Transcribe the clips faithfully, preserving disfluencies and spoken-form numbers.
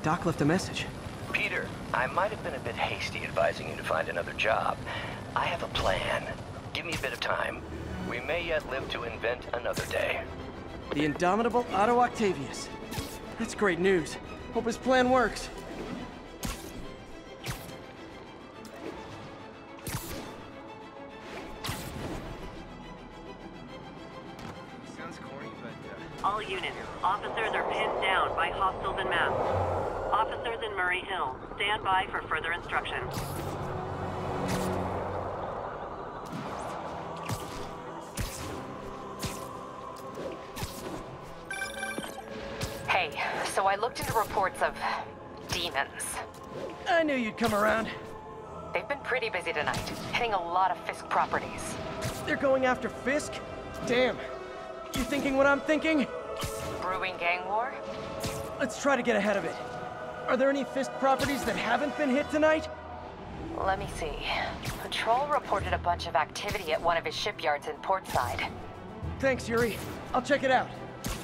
Doc left a message. Peter, I might have been a bit hasty advising you to find another job. I have a plan. Give me a bit of time. We may yet live to invent another day. The indomitable Otto Octavius. That's great news. Hope his plan works. Sounds corny, but... Uh... All units, officers are pinned down by hostiles en masse. Officers in Murray Hill, stand by for further instructions. Hey, so I looked into reports of demons. I knew you'd come around. They've been pretty busy tonight, hitting a lot of Fisk properties. They're going after Fisk? Damn. You thinking what I'm thinking? Brewing gang war? Let's try to get ahead of it. Are there any Fisk properties that haven't been hit tonight? Let me see. Patrol reported a bunch of activity at one of his shipyards in Portside. Thanks, Yuri. I'll check it out.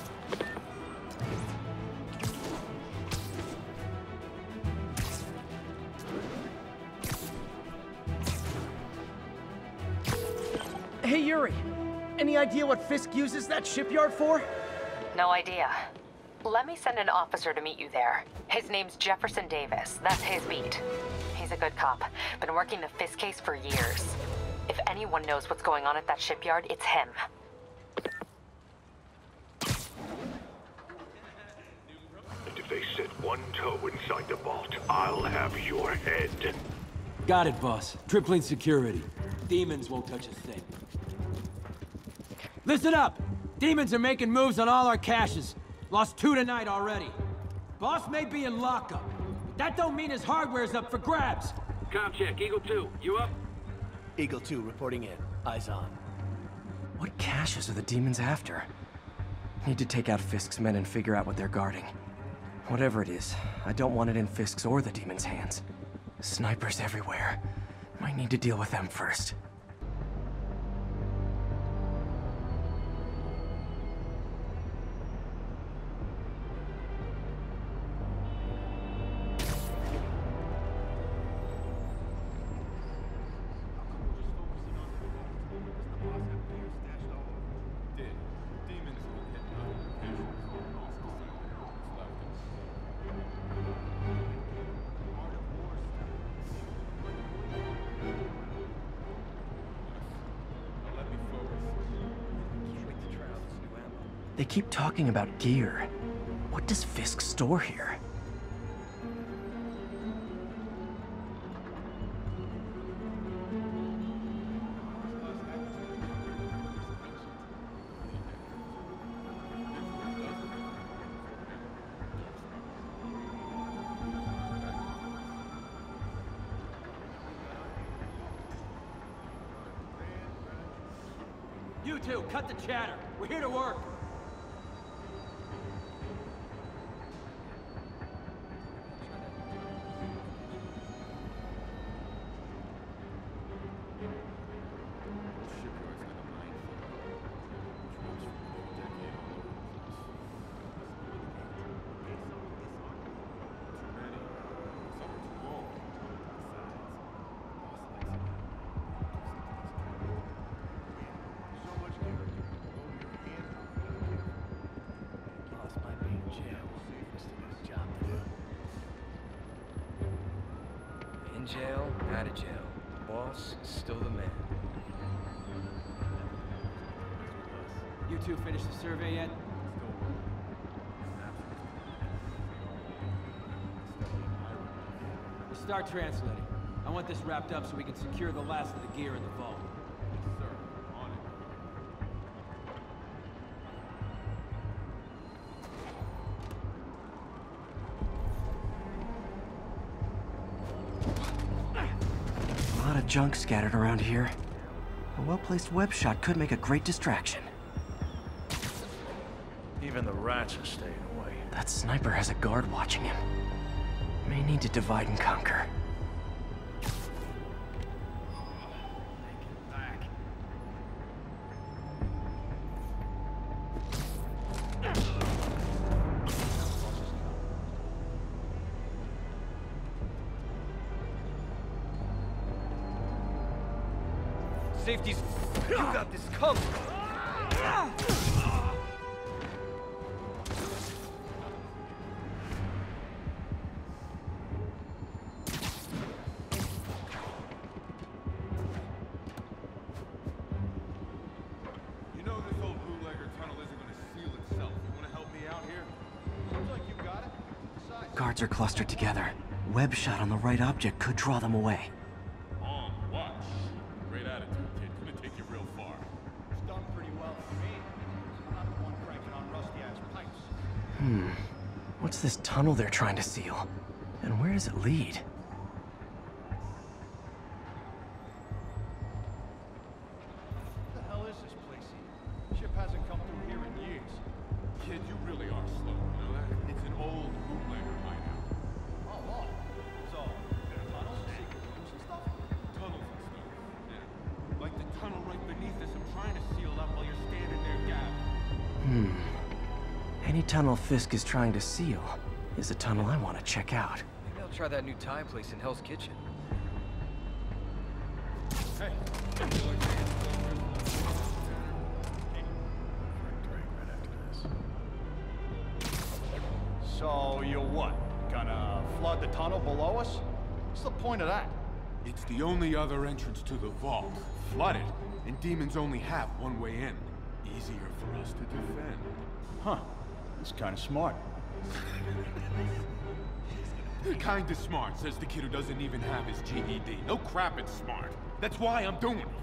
Hey, Yuri. Any idea what Fisk uses that shipyard for? No idea. Let me send an officer to meet you there. His name's Jefferson Davis. That's his beat. He's a good cop. Been working the Fisk case for years. If anyone knows what's going on at that shipyard, it's him. And if they set one toe inside the vault, I'll have your head. Got it, boss. Tripling security. Demons won't touch a thing. Listen up! Demons are making moves on all our caches. Lost two tonight already. Boss may be in lockup, but that don't mean his hardware's up for grabs. Com check, Eagle two, you up? Eagle two reporting in. Eyes on. What caches are the demons after? Need to take out Fisk's men and figure out what they're guarding. Whatever it is, I don't want it in Fisk's or the demons' hands. Snipers everywhere. Might need to deal with them first. They keep talking about gear. What does Fisk store here? You two, cut the chatter. We're here to work. In jail, out of jail. Boss is still the man. You two finished the survey yet? Start translating. I want this wrapped up so we can secure the last of the gear in the vault. Yes, sir. On it. A lot of junk scattered around here. A well-placed web shot could make a great distraction. Even the rats are staying away. That sniper has a guard watching him. May need to divide and conquer. Safety's... You got this covered. Guards are clustered together. Web shot on the right object could draw them away. On watch. Great attitude, kid. Gonna take you real far. It's done pretty well for me. I'm not the one cranking on rusty-ass pipes. Hmm. What's this tunnel they're trying to seal? And where does it lead? What the hell is this place here? Ship hasn't come through here in years. Kid, you really are slow, you know that? It's an old bootlegger hideout. Oh, wow. So, there are tunnels, secret rooms and stuff? Tunnels and stuff, yeah. Like the tunnel right beneath us I'm trying to seal up while you're standing there gabbing. Hmm. Any tunnel Fisk is trying to seal is a tunnel I want to check out. Maybe I'll try that new Thai place in Hell's Kitchen. Hey. So, you're what? Gonna flood the tunnel below us? What's the point of that? It's the only other entrance to the vault. Flooded, and demons only have one way in. Easier for us to defend. Huh. That's kind of smart. Kinda smart, says the kid who doesn't even have his G E D. No crap, it's smart. That's why I'm doing it.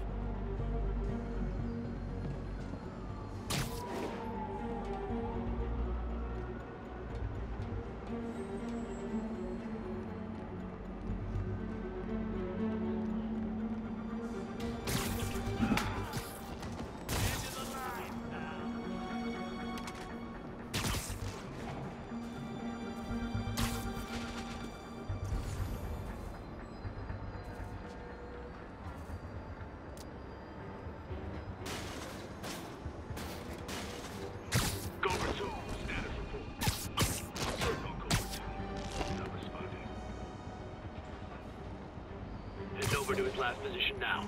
Over to his last position now.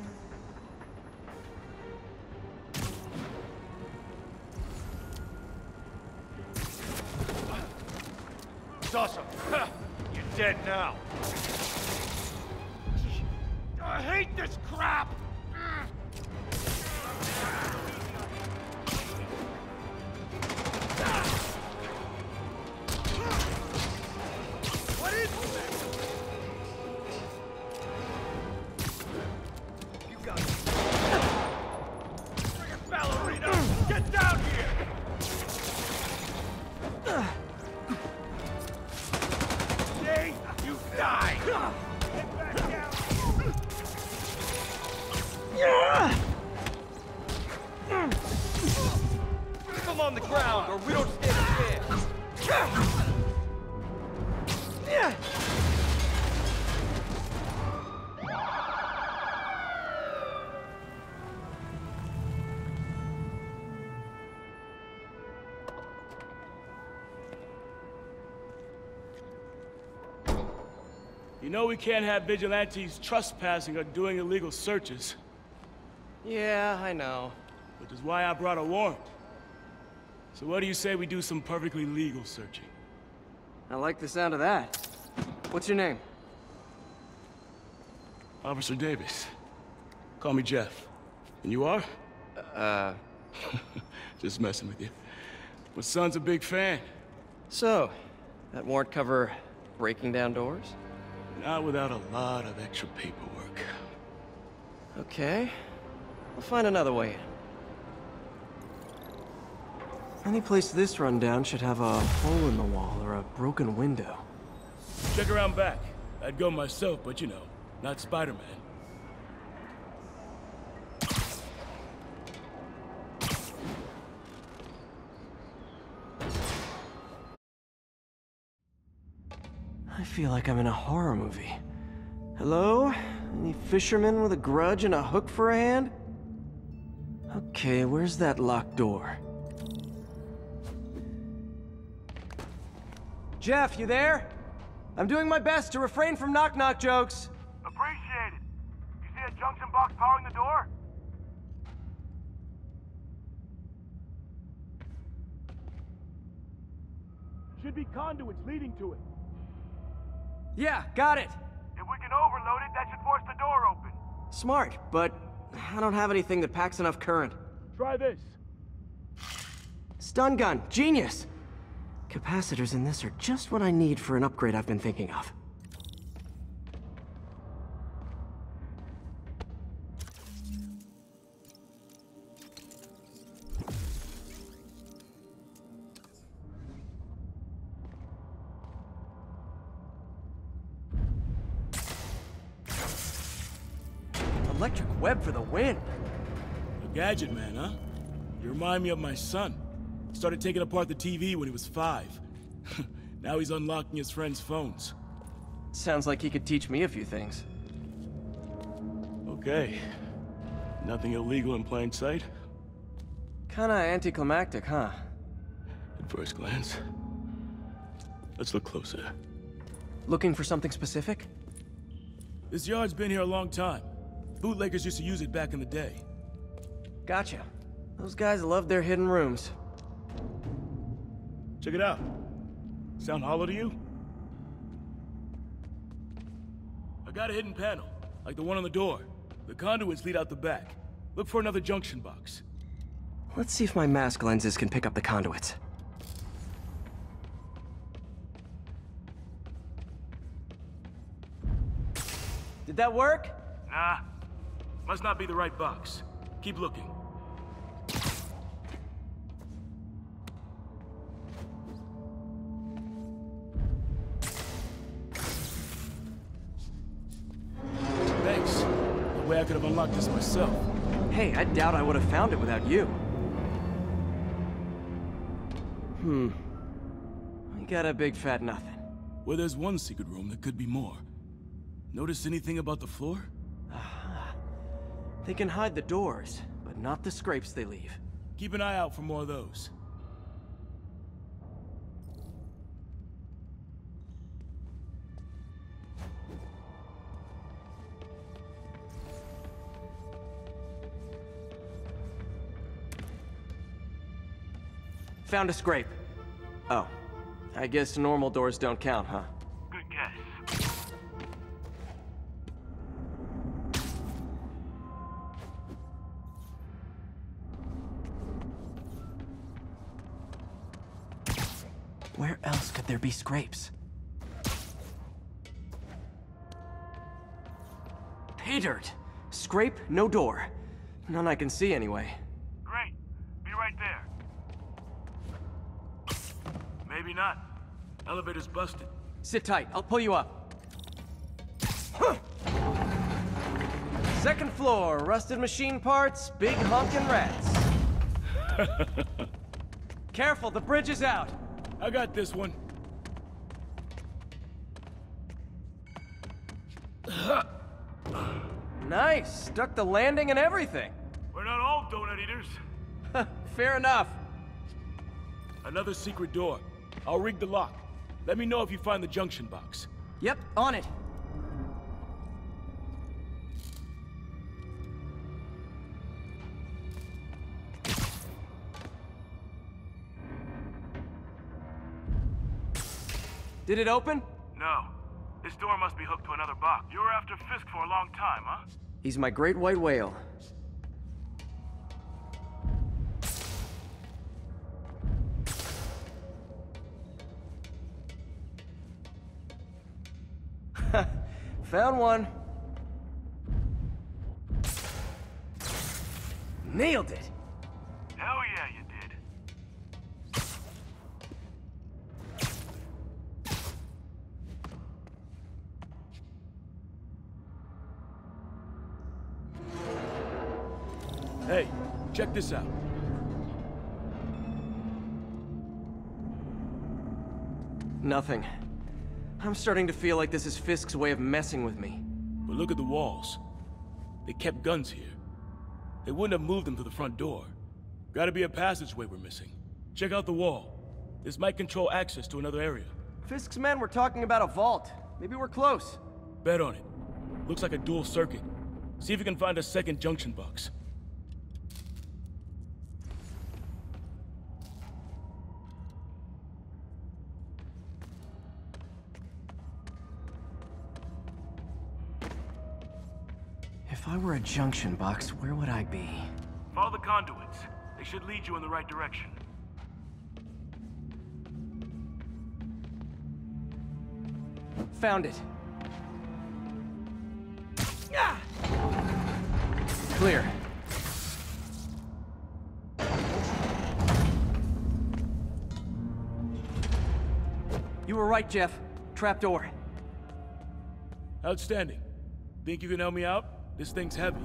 It's awesome. You're dead now. I hate this crap! What is this? You got it. Friggin' ballerina! Get down here! See? You die! Get back down! Put him on the ground, or we don't stand a chance. You know we can't have vigilantes trespassing or doing illegal searches. Yeah, I know. Which is why I brought a warrant. So what do you say we do some perfectly legal searching? I like the sound of that. What's your name? Officer Davis. Call me Jeff. And you are? Uh... Just messing with you. My son's a big fan. So, that warrant cover breaking down doors? Not without a lot of extra paperwork. Okay. We'll find another way in. Any place this rundown should have a hole in the wall or a broken window. Check around back. I'd go myself, but you know, not Spider-Man. I feel like I'm in a horror movie. Hello? Any fisherman with a grudge and a hook for a hand? Okay, where's that locked door? Jeff, you there? I'm doing my best to refrain from knock-knock jokes. Appreciate it. You see a junction box powering the door? should be conduits leading to it. Yeah, got it. If we can overload it, that should force the door open. Smart, but I don't have anything that packs enough current. Try this. Stun gun, genius! Capacitors in this are just what I need for an upgrade I've been thinking of. Electric web for the win! A gadget man, huh? You remind me of my son. Started taking apart the T V when he was five. Now he's unlocking his friends' phones. Sounds like he could teach me a few things. Okay. Nothing illegal in plain sight? Kinda anticlimactic, huh? At first glance. Let's look closer. Looking for something specific? This yard's been here a long time. Bootleggers used to use it back in the day. Gotcha. Those guys love their hidden rooms. Check it out. Sound hollow to you? I got a hidden panel, like the one on the door. The conduits lead out the back. Look for another junction box. Let's see if my mask lenses can pick up the conduits. Did that work? Nah. Must not be the right box. Keep looking. Thanks. No way I could have unlocked this myself. Hey, I doubt I would have found it without you. Hmm. I got a big fat nothing. Well, there's one secret room that could be more. Notice anything about the floor? Aha. They can hide the doors, but not the scrapes they leave. Keep an eye out for more of those. Found a scrape. Oh. I guess normal doors don't count, huh? Good guess. Where else could there be scrapes? Pay dirt! Scrape, no door. None I can see anyway. Great. Be right there. Maybe not. Elevator's busted. Sit tight, I'll pull you up. Huh. Second floor, rusted machine parts, big honkin' rats. Careful, the bridge is out. I got this one. Nice, stuck the landing and everything. We're not all donut eaters. Fair enough. Another secret door. I'll rig the lock. Let me know if you find the junction box. Yep, on it. Did it open? No. This door must be hooked to another box. You were after Fisk for a long time, huh? He's my great white whale. Found one. Nailed it. Hell yeah, you did. Hey, check this out. Nothing. I'm starting to feel like this is Fisk's way of messing with me. But look at the walls. They kept guns here. They wouldn't have moved them to the front door. Gotta be a passageway we're missing. Check out the wall. This might control access to another area. Fisk's men were talking about a vault. Maybe we're close. Bet on it. Looks like a dual circuit. See if you can find a second junction box. If I were a junction box, where would I be? Follow the conduits. They should lead you in the right direction. Found it. Clear. You were right, Jeff. Trapdoor. Outstanding. Think you can help me out? This thing's heavy.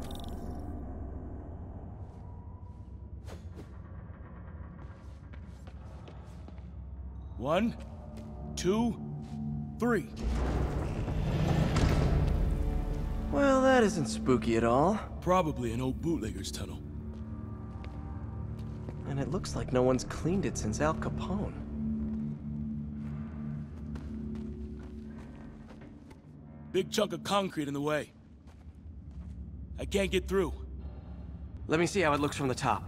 One, two, three. Well, that isn't spooky at all. Probably an old bootlegger's tunnel. And it looks like no one's cleaned it since Al Capone. Big chunk of concrete in the way. I can't get through. Let me see how it looks from the top.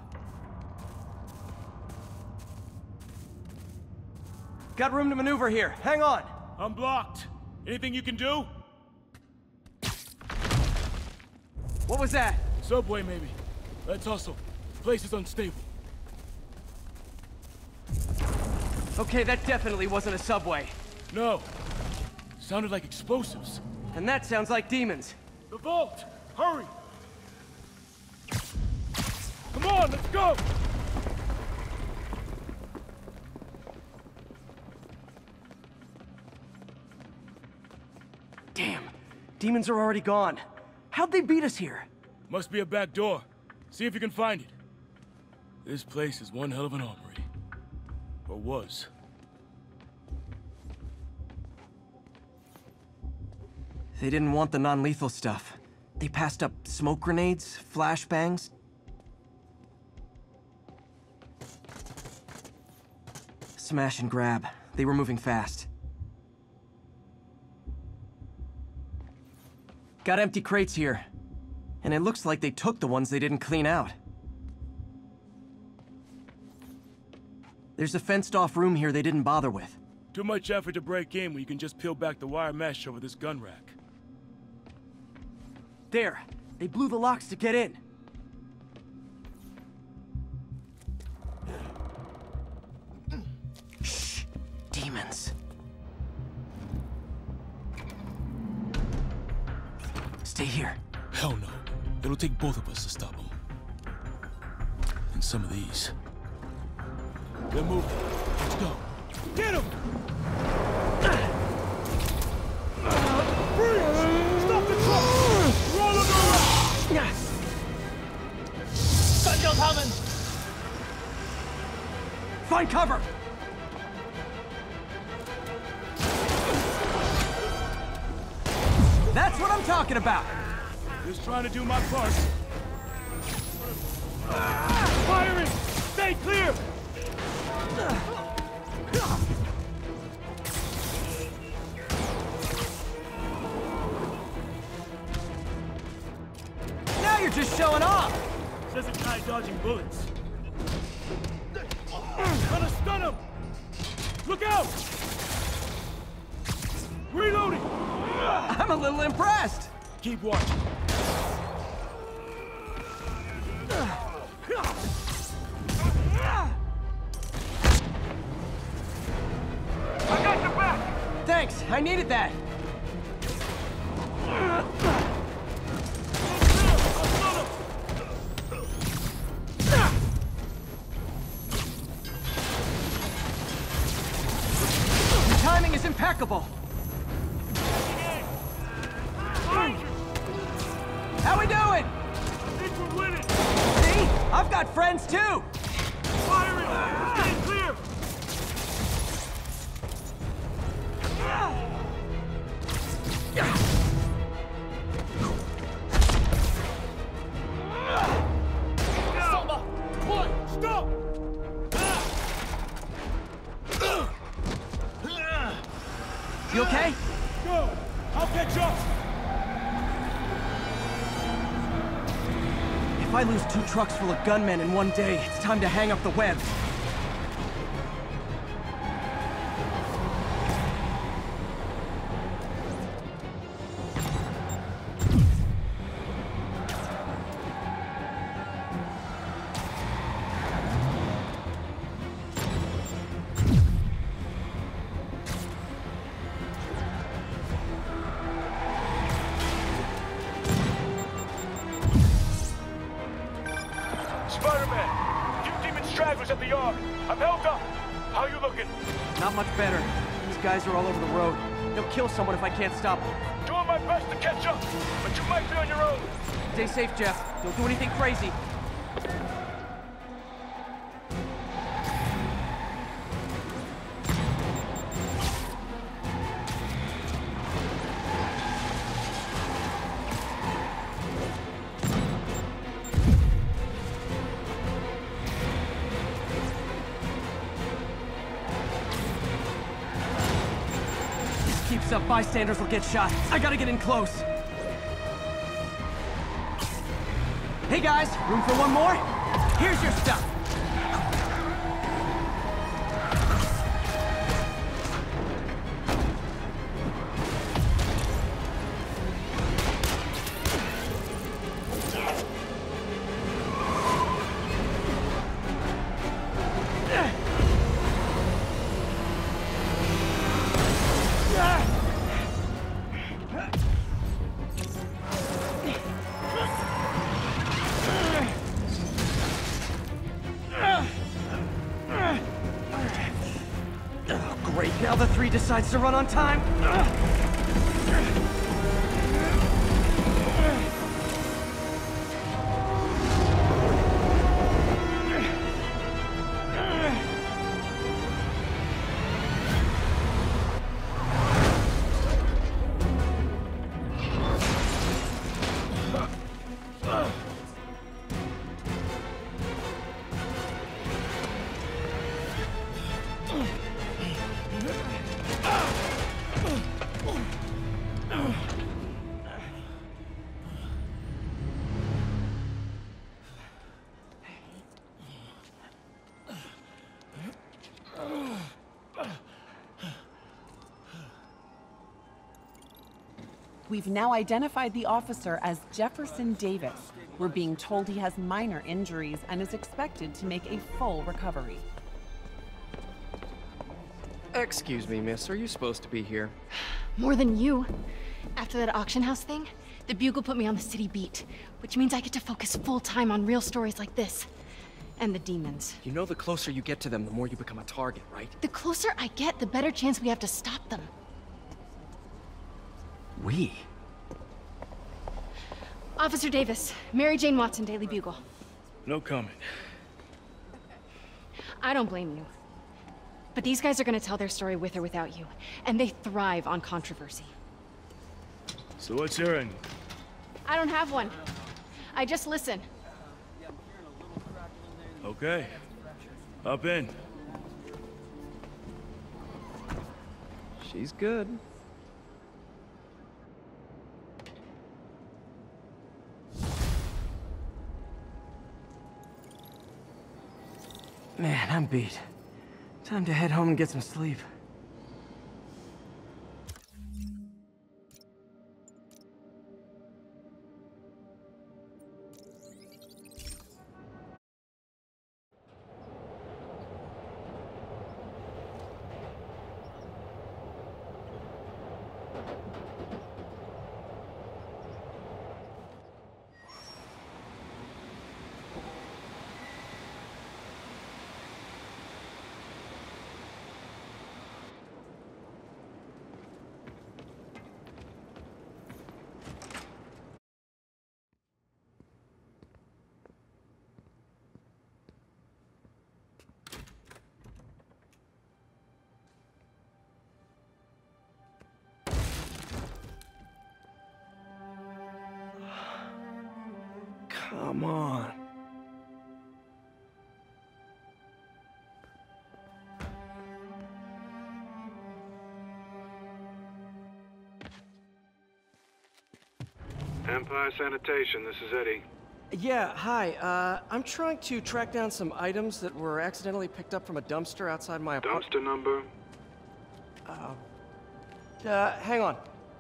Got room to maneuver here. Hang on. I'm blocked. Anything you can do? What was that? Subway, maybe. Let's hustle. Place is unstable. Okay, that definitely wasn't a subway. No. Sounded like explosives. And that sounds like demons. The vault! Hurry! Come on, let's go! Damn. Demons are already gone. How'd they beat us here? Must be a back door. See if you can find it. This place is one hell of an armory. Or was. They didn't want the non-lethal stuff. They passed up smoke grenades, flashbangs. Smash and grab. They were moving fast. Got empty crates here. And it looks like they took the ones they didn't clean out. There's a fenced-off room here they didn't bother with. Too much effort to break in when you can just peel back the wire mesh over this gun rack. There! They blew the locks to get in! Shh! Demons. Stay here. Hell no. It'll take both of us to stop them. And some of these. They're moving. Let's go. Get him! Freeze! Stop the truck! Roll him around! Gun coming! Find cover! That's what I'm talking about! Just trying to do my part. Firing! Stay clear! Now you're just showing off! Says a guy dodging bullets. Gonna stun him! Look out! Reloading! I'm a little impressed! Keep watching. I got your back! Thanks, I needed that! Your timing is impeccable! How we doing? I think we're winning! See? I've got friends too! Firing! Stay clear! Soma! Pull! Stop! You okay? Go! I'll catch up! If I lose two trucks full of gunmen in one day, it's time to hang up the web. dog. I'm held up. How you looking? Not much better. These guys are all over the road. They'll kill someone if I can't stop them. Doing my best to catch up, but you might be on your own. Stay safe, Jeff. Don't do anything crazy. Keeps up, bystanders will get shot. I gotta get in close. Hey guys, room for one more? Here's your stuff. Now the three decides to run on time. We've now identified the officer as Jefferson Davis. We're being told he has minor injuries and is expected to make a full recovery. Excuse me, miss. Are you supposed to be here? More than you. After that auction house thing, the Bugle put me on the city beat, which means I get to focus full-time on real stories like this. And the demons. You know the closer you get to them, the more you become a target, right? The closer I get, the better chance we have to stop them. We? Officer Davis, Mary Jane Watson, Daily Bugle. No comment. I don't blame you. But these guys are gonna tell their story with or without you, and they thrive on controversy. So what's your end? I don't have one. I just listen. Okay. Hop in. She's good. Man, I'm beat. Time to head home and get some sleep. Come on. Empire Sanitation, this is Eddie. Yeah, hi. Uh, I'm trying to track down some items that were accidentally picked up from a dumpster outside my apartment. Dumpster number? Uh, uh, hang on.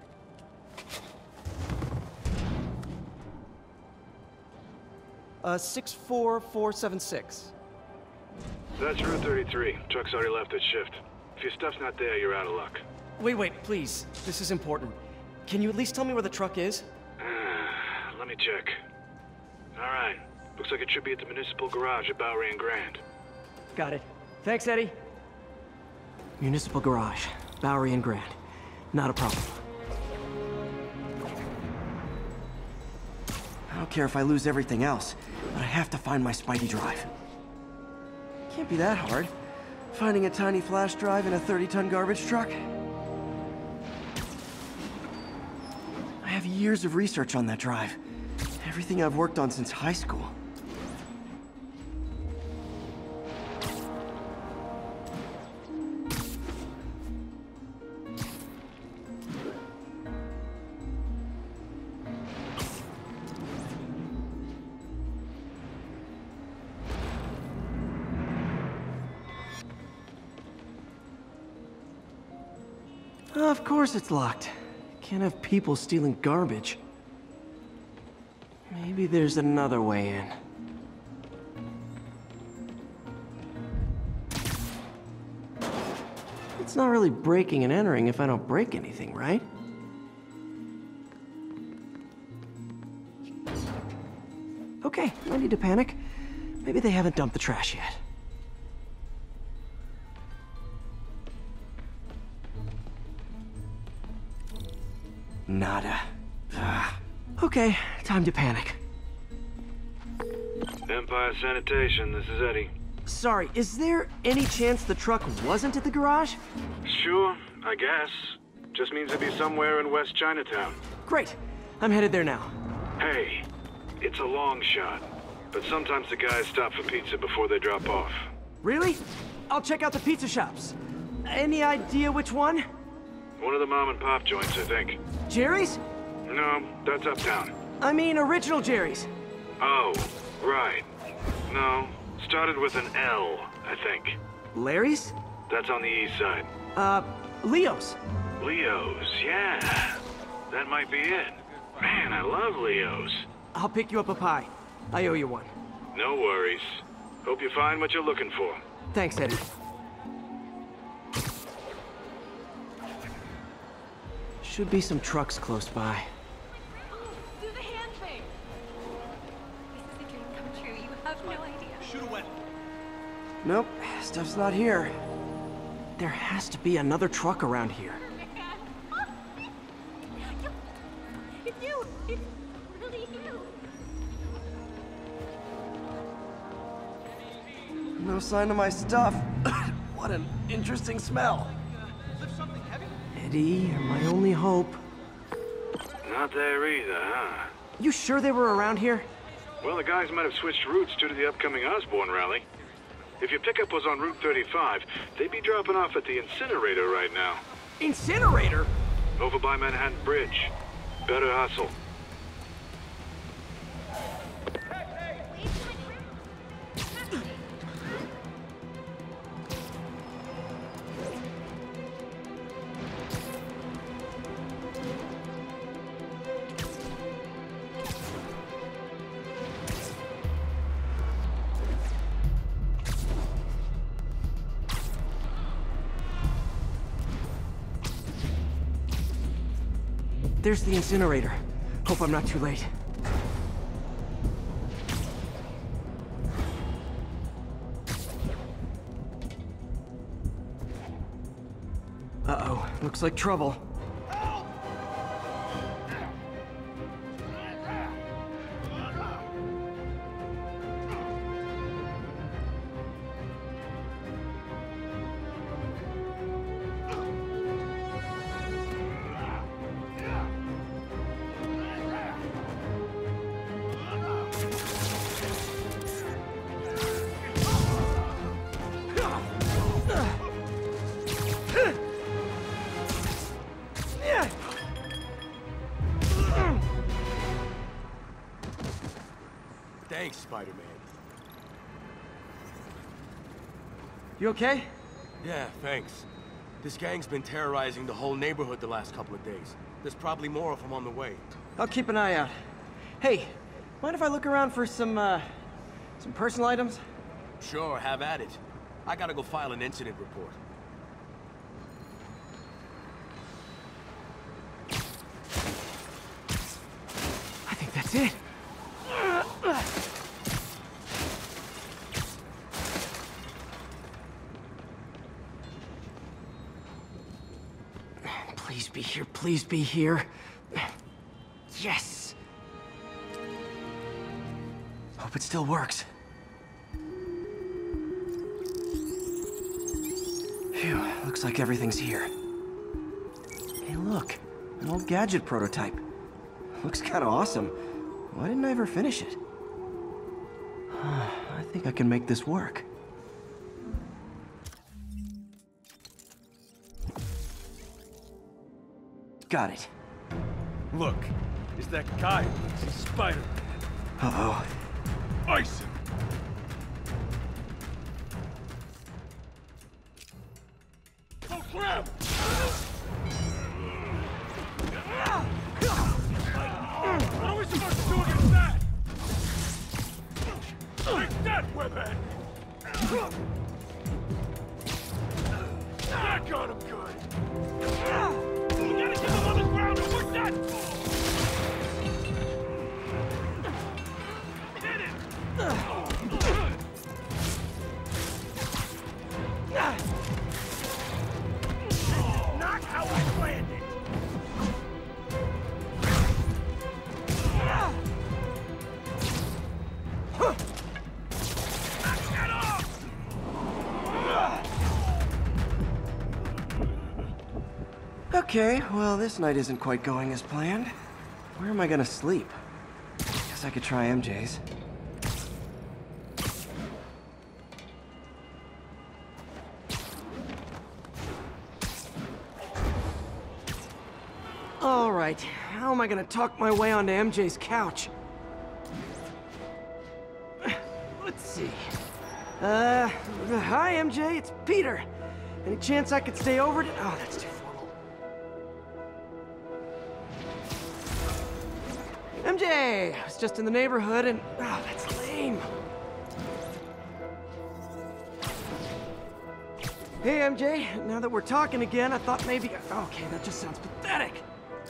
Uh, six four four seven six. That's Route thirty-three. Truck's already left its shift. If your stuff's not there, you're out of luck. Wait, wait, please. This is important. Can you at least tell me where the truck is? Let me check. Alright. Looks like it should be at the municipal garage at Bowery and Grand. Got it. Thanks, Eddie. Municipal garage. Bowery and Grand. Not a problem. I don't care if I lose everything else, but I have to find my Spidey drive. Can't be that hard. Finding a tiny flash drive in a thirty ton garbage truck? I have years of research on that drive. Everything I've worked on since high school. Of course it's locked. Can't have people stealing garbage. Maybe there's another way in. It's not really breaking and entering if I don't break anything, right? Okay, no need to panic. Maybe they haven't dumped the trash yet. Nada. Ugh. Okay, time to panic. Empire Sanitation, this is Eddie. Sorry, is there any chance the truck wasn't at the garage? Sure, I guess. Just means it'd be somewhere in West Chinatown. Great. I'm headed there now. Hey, it's a long shot, but sometimes the guys stop for pizza before they drop off. Really? I'll check out the pizza shops. Any idea which one? One of the mom and pop joints, I think. Jerry's? No, that's uptown. I mean original Jerry's. Oh, right. No, started with an L, I think. Larry's? That's on the east side. Uh, Leo's. Leo's, yeah. That might be it. Man, I love Leo's. I'll pick you up a pie. I owe you one. No worries. Hope you find what you're looking for. Thanks, Eddie. Should be some trucks close by. Do the hand thing. This is a dream come true. You have no idea. Shoot away. Nope, stuff's not here. There has to be another truck around here. It's you. It's really you. No sign of my stuff. What an interesting smell. Eddie, you're my only hope. Not there either, huh? You sure they were around here? Well, the guys might have switched routes due to the upcoming Osborn rally. If your pickup was on Route thirty-five, they'd be dropping off at the incinerator right now. Incinerator? Over by Manhattan Bridge. Better hustle. There's the incinerator. Hope I'm not too late. Uh-oh. Looks like trouble. Thanks, Spider-Man. You okay? Yeah, thanks. This gang's been terrorizing the whole neighborhood the last couple of days. There's probably more of them on the way. I'll keep an eye out. Hey, mind if I look around for some, uh, some personal items? Sure, have at it. I gotta go file an incident report. I think that's it. Please be here, please be here. Yes! Hope it still works. Phew, looks like everything's here. Hey look, an old gadget prototype. Looks kinda awesome. Why didn't I ever finish it? I think I can make this work. Got it. Look, it's that guy. It's Spider-Man. Uh-oh. Ice him! Go grab! What are we supposed to do against that? Take that, webhead! That got him good! We gotta get him on the ground and work that for! Hit it! Not how I planned it! Okay, well, this night isn't quite going as planned. Where am I gonna sleep? Guess I could try M J's. All right, how am I gonna talk my way onto M J's couch? Let's see. Uh, hi M J, it's Peter. Any chance I could stay over to- Oh, that's too formal. M J! I was just in the neighborhood and... Oh, that's lame. Hey, M J. Now that we're talking again, I thought maybe... Okay, that just sounds pathetic.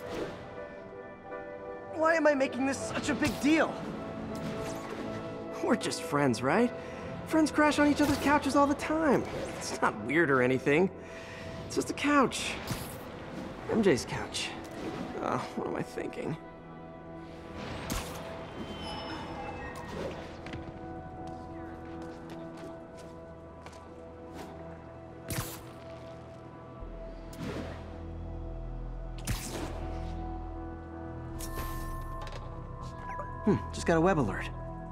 Why am I making this such a big deal? We're just friends, right? Friends crash on each other's couches all the time. It's not weird or anything. It's just a couch. M J's couch. Oh, what am I thinking? Hmm, just got a web alert.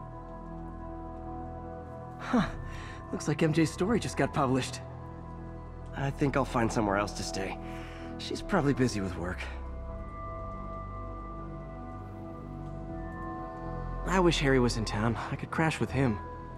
Huh, looks like M J's story just got published. I think I'll find somewhere else to stay. She's probably busy with work. I wish Harry was in town. I could crash with him.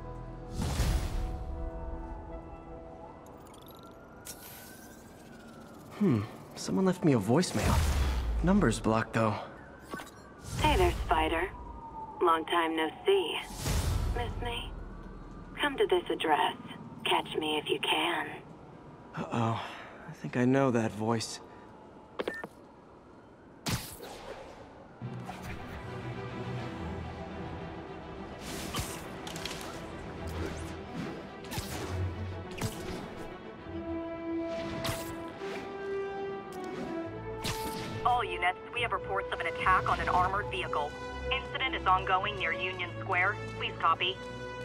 Hmm, someone left me a voicemail. Number's blocked, though. Hey there, Spider. Long time no see. Miss me? Come to this address. Catch me if you can. Uh-oh. I think I know that voice. All units, we have reports of an attack on an armored vehicle. Incident is ongoing near Union Square. Please copy.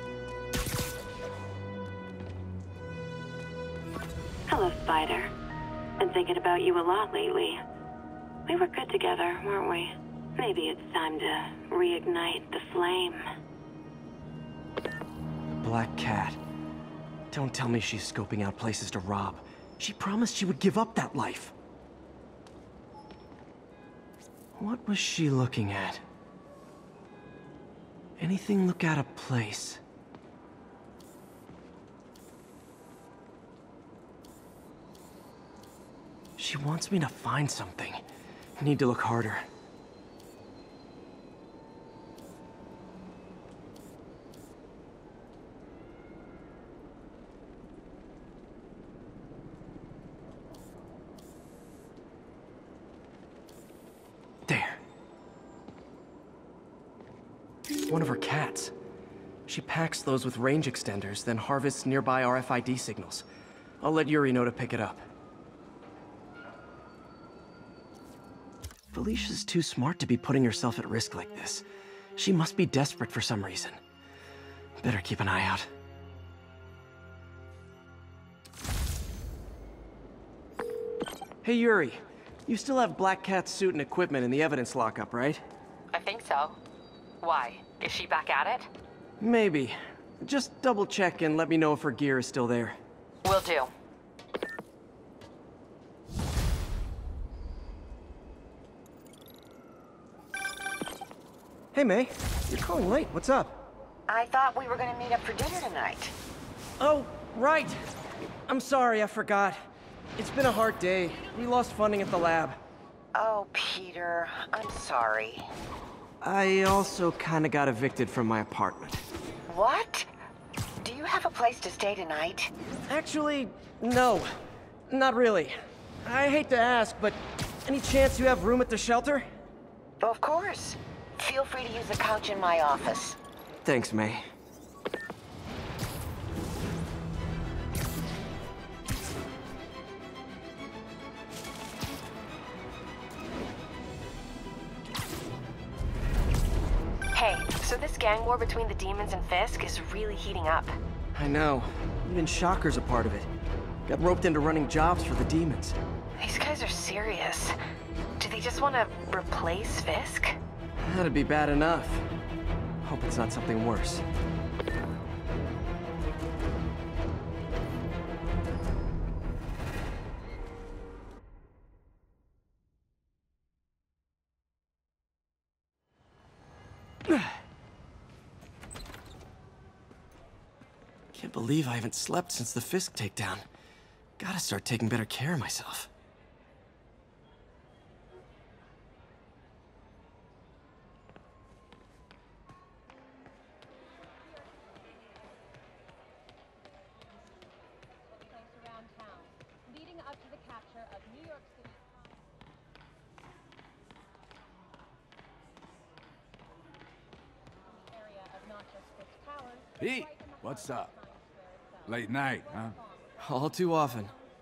Hello, Spider. Been thinking about you a lot lately. We were good together, weren't we? Maybe it's time to reignite the flame. Black Cat. Don't tell me she's scoping out places to rob. She promised she would give up that life. What was she looking at? Anything look out of place? She wants me to find something. I need to look harder. There. One of her cats. She packs those with range extenders, then harvests nearby R F I D signals. I'll let Yuri know to pick it up. Felicia's too smart to be putting herself at risk like this. She must be desperate for some reason. Better keep an eye out. Hey, Yuri. You still have Black Cat's suit and equipment in the evidence lockup, right? I think so. Why? Is she back at it? Maybe. Just double check and let me know if her gear is still there. Will do. Hey, May. You're calling late. What's up? I thought we were gonna meet up for dinner tonight. Oh, right. I'm sorry, I forgot. It's been a hard day. We lost funding at the lab. Oh, Peter, I'm sorry. I also kinda got evicted from my apartment. What? Do you have a place to stay tonight? Actually, no. Not really. I hate to ask, but any chance you have room at the shelter? Of course. Feel free to use the couch in my office. Thanks, May. Hey, so this gang war between the demons and Fisk is really heating up. I know. Even Shocker's a part of it. Got roped into running jobs for the demons. These guys are serious. Do they just want to replace Fisk? That'd be bad enough. Hope it's not something worse. Can't believe I haven't slept since the Fisk takedown. Gotta start taking better care of myself. Pete, what's up? Late night, huh? All too often.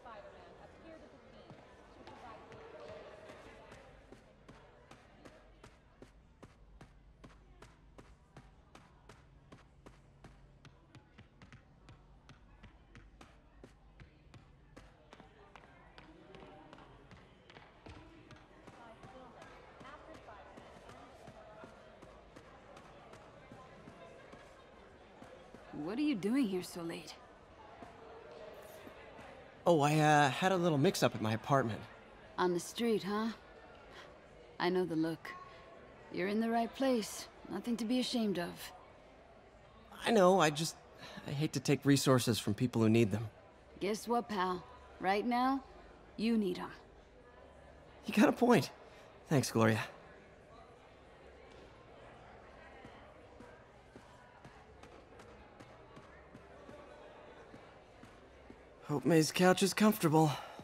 What are you doing here so late? Oh, I, uh, had a little mix-up at my apartment. On the street, huh? I know the look. You're in the right place. Nothing to be ashamed of. I know, I just... I hate to take resources from people who need them. Guess what, pal? Right now, you need them. You got a point. Thanks, Gloria. Hope May's couch is comfortable.